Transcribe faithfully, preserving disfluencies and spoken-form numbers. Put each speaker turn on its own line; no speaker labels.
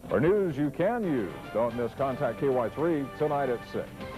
For news you can use, don't miss Contact K Y three tonight at six.